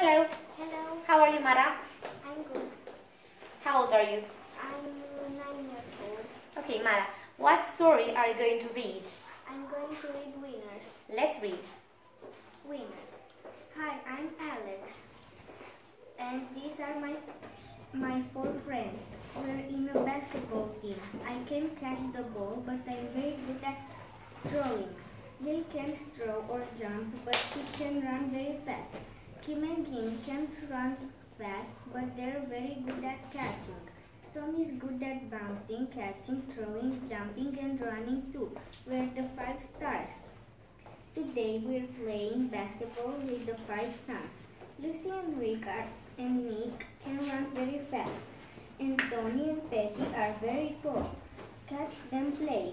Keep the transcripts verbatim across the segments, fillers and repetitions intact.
Hello. Hello. How are you, Mara? I'm good. How old are you? I'm nine years old. Okay, Mara. What story are you going to read? I'm going to read Winners. Let's read. Winners. Hi, I'm Alex. And these are my my four friends. We're in a basketball team. I can catch the ball, but I'm very good at throwing. They can't throw or jump, but she can run very fast. Kim and Jim can't run fast, but they're very good at catching. Tom is good at bouncing, catching, throwing, jumping, and running too. We're the five stars. Today we're playing basketball with the five sons. Lucy and Rick are, and Nick can run very fast. And Tony and Patty are very tall. Catch them play.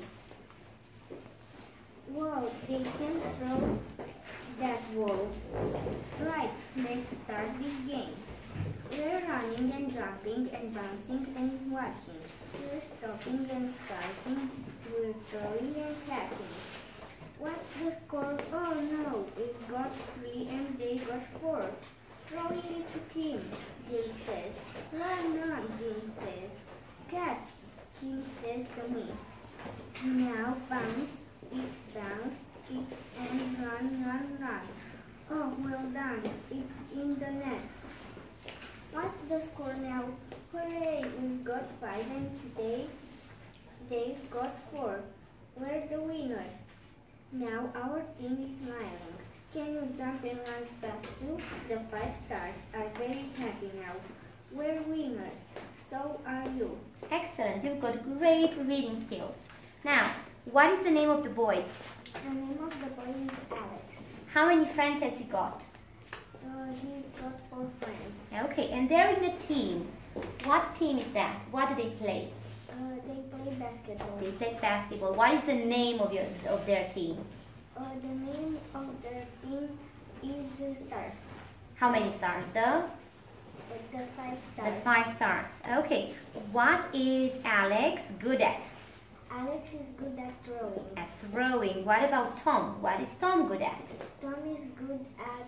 Wow, they can throw that ball. Right, let's start this game. We're running and jumping and bouncing and watching. We're stopping and starting. We're throwing and catching. What's the score? Oh no, we've got three and they got four. Throwing it to Kim, Jim says. Run, run, Jim says. Catch, Kim says to me. Now bounce, it bounce, it and run, run, run. Oh, well done, it's in the net. What's the score now? Hooray, we've got five and they, they've got four. We're the winners. Now our team is smiling. Can you jump and run fast too? The five stars are very happy now. We're winners. So are you. Excellent. You've got great reading skills. Now, what is the name of the boy? The name of the boy is Alex. How many friends has he got? Uh, he's got four friends. Okay, and they're in a team. What team is that? What do they play? Uh, they play basketball. They play basketball. What is the name of your of their team? Uh, the name of their team is uh, Stars. How many stars? The Uh, the five stars. the five stars. Okay. What is Alex good at? Alex is good at throwing. At throwing. What about Tom? What is Tom good at? Tom is good at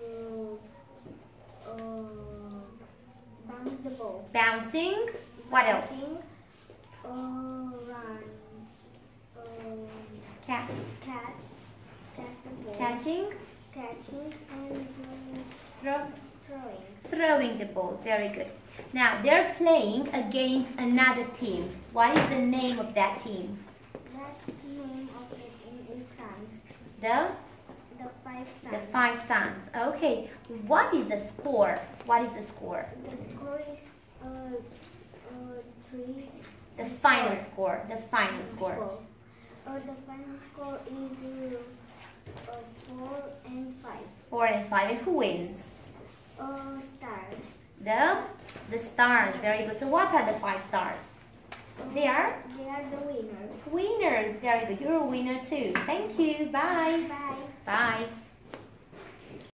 uh, uh, bounce the ball. Bouncing. What else? Bouncing, uh, run, um, Cat. catch, catch the ball. Catching. Catching and um, Throw. throwing. Throwing the ball. Very good. Now they're playing against another team. What is the name of that team? That name of the team is Suns. The The five Suns. the five sons. Okay. What is the score? What is the score? The score is uh, uh, three. The final score. The final score. Four. Uh, the final score is uh, uh, four and five. Four and five. And who wins? Uh, stars. The the stars. Very good. So what are the five stars? They are They are the winners. winners. Very good. You're a winner too. Thank you. Bye. Bye. Bye.